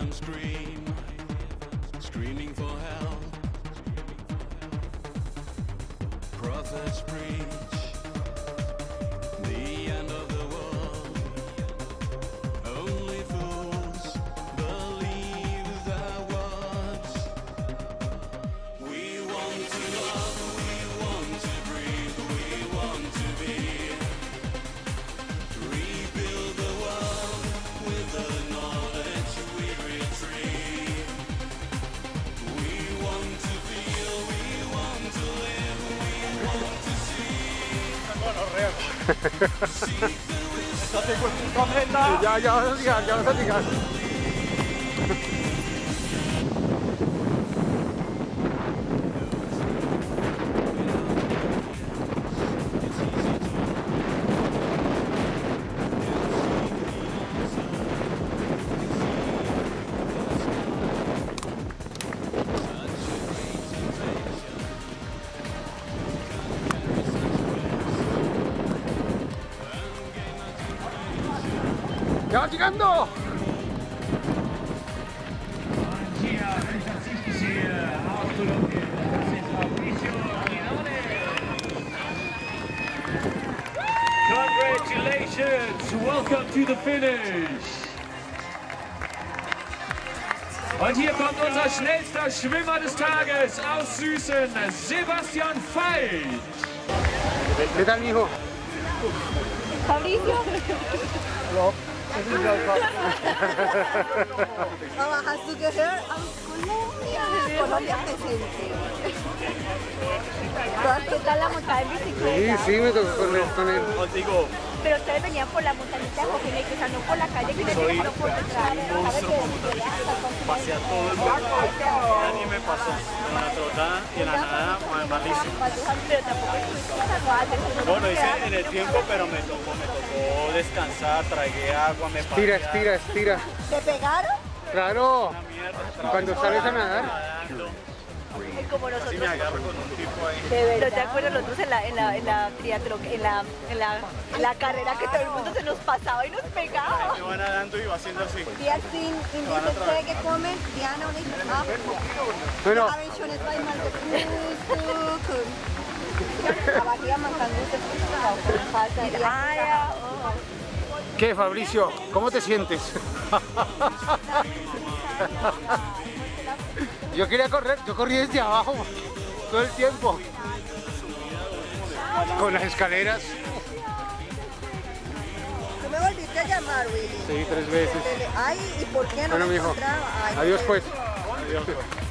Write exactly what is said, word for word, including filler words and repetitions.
Ya, ya vas a llegar, ya vas a llegar. ¡Ya va llegando! Congratulations! Welcome to the finish! Und hier kommt unser schnellster Schwimmer des Tages aus Süßen, Sebastian Veit. ¿Qué tal, mijo? Fabricio. Aber hast du gehört, aus Colombia? Colombia presente. ¿Qué tal la montada en bicicleta? Sí, sí, me tocó correr con él. Digo, Pero ustedes venían por la montañita de Cojineque, o sea, no por la calle que les soy dejaron por detrás. un monstruo como tal. Pasé a todo el mundo. Nadie me pasó. En la trotada y en la nada, malísimo. Pero tampoco estuviste salvaje. Bueno, hice en el tiempo, pero me tocó, me tocó descansar, tragué agua, me paré. Estira, estira, estira. ¿Te pegaron? Claro. Una mierda. Cuando sales a nadar. Nadando. Como Así nosotros. me agarro con un tipo ahí. De verdad. ¿No te acuerdas nosotros en la, en la, en la triatlón, en la, en la, en la carrera que todo el mundo se nos pasaba y nos pegaba? Me van nadando y va haciendo así. Wir sind in diese Stelle gekommen, Diana und ich ab. Bueno, Wir haben schon zweimal gefrühstückt. Aber hier man kann gutes Frühstück auch von Vater. Ah, ya. ¿qué, Fabricio? ¿Cómo te sientes? Yo quería correr, yo corrí desde abajo todo el tiempo. Con las escaleras. Tú me volviste a llamar, Willy. Sí, tres veces. Ay, ¿y por qué no Bueno, me mijo. encontraba? Ay, Adiós, pues. Adiós.